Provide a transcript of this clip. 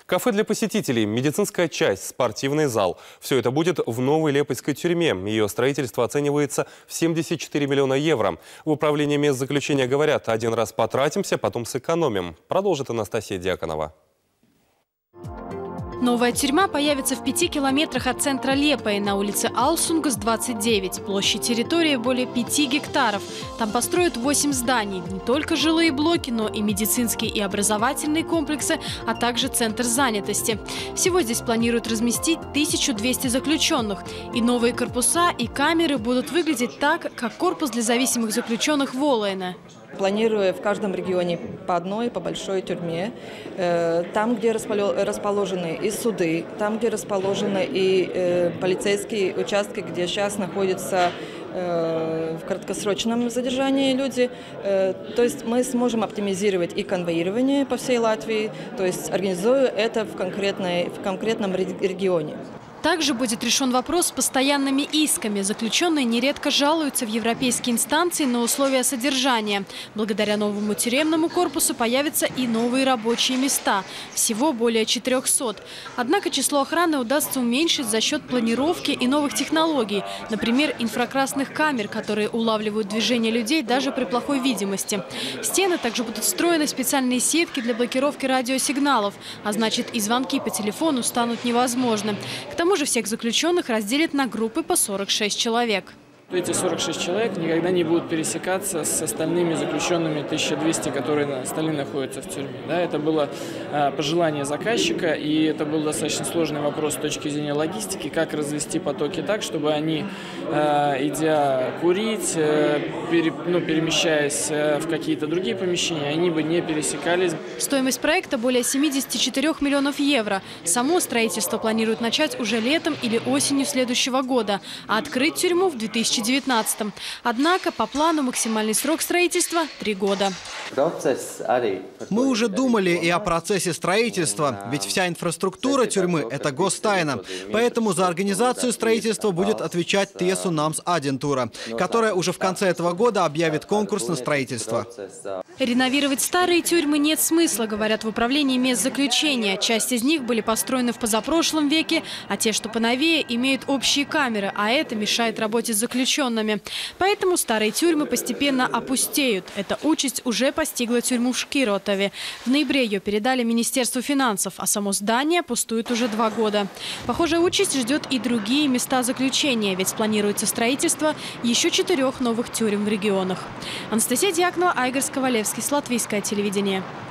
Кафе для посетителей, медицинская часть, спортивный зал. Все это будет в новой Лепойской тюрьме. Ее строительство оценивается в 74 миллиона евро. В управлении мест заключения говорят, один раз потратимся, потом сэкономим. Продолжит Анастасия Дьяконова. Новая тюрьма появится в 5 километрах от центра Лепои на улице Алсунгас, 29. Площадь территории более 5 гектаров. Там построят 8 зданий. Не только жилые блоки, но и медицинские и образовательные комплексы, а также центр занятости. Всего здесь планируют разместить 1200 заключенных. И новые корпуса, и камеры будут выглядеть так, как корпус для зависимых заключенных Волэйна. Планирую в каждом регионе по одной, по большой тюрьме. Там, где расположены и суды, там, где расположены и полицейские участки, где сейчас находятся в краткосрочном задержании люди. То есть мы сможем оптимизировать и конвоирование по всей Латвии, то есть организуя это в конкретном регионе. Также будет решен вопрос с постоянными исками. Заключенные нередко жалуются в европейские инстанции на условия содержания. Благодаря новому тюремному корпусу появятся и новые рабочие места. Всего более 400. Однако число охраны удастся уменьшить за счет планировки и новых технологий. Например, инфракрасных камер, которые улавливают движение людей даже при плохой видимости. В стены также будут встроены специальные сетки для блокировки радиосигналов. А значит, и звонки по телефону станут невозможны. К тому же всех заключенных разделят на группы по 46 человек. Эти 46 человек никогда не будут пересекаться с остальными заключенными 1200, которые остальные находятся в тюрьме. Да, это было пожелание заказчика, и это был достаточно сложный вопрос с точки зрения логистики, как развести потоки так, чтобы они, идя курить, перемещаясь в какие-то другие помещения, они бы не пересекались. Стоимость проекта более 74 миллионов евро. Само строительство планируют начать уже летом или осенью следующего года, а открыть тюрьму в 2019. Однако по плану максимальный срок строительства – 3 года. Мы уже думали и о процессе строительства, ведь вся инфраструктура тюрьмы – это гостайна. Поэтому за организацию строительства будет отвечать Тiesu Nams Aģentūra, которая уже в конце этого года объявит конкурс на строительство. Реновировать старые тюрьмы нет смысла, говорят в управлении мест заключения. Часть из них были построены в позапрошлом веке, а те, что поновее, имеют общие камеры, а это мешает работе с заключенными. Поэтому старые тюрьмы постепенно опустеют. Эта участь уже постигла тюрьму в Шкиротове. В ноябре ее передали Министерству финансов, а само здание пустует уже 2 года. Похожая участь ждет и другие места заключения, ведь планируется строительство еще 4 новых тюрем в регионах. Анастасия Дьяконова, Айгор Сковалевский, Латвийское телевидение.